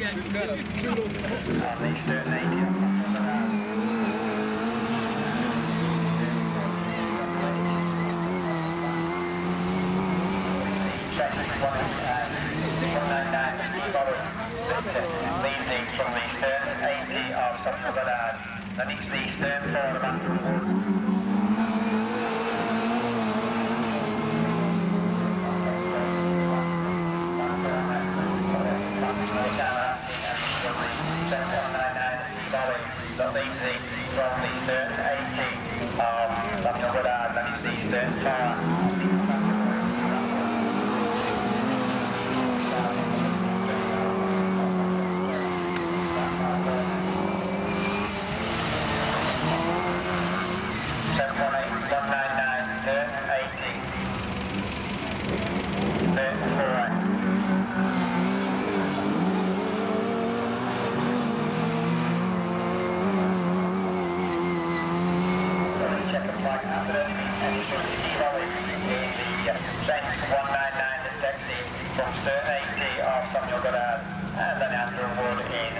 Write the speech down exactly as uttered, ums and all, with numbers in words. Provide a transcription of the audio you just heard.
the Sturton eighty. one nine nine, leads in from the Sturton eighty of Samuel Goddard. Then it's the Sturton four of Andrew Wood. one nine nine, that leads in from the Sturton eighty of Samuel Goddard. Then it's the Sturton four. one nine nine, Sturton eighty, Sturton four. So let's check the flag after any Steve Ollie in the Trent one nine nine, the taxi from Sturton eighty of Samuel Goddard, and then Andrew Wood in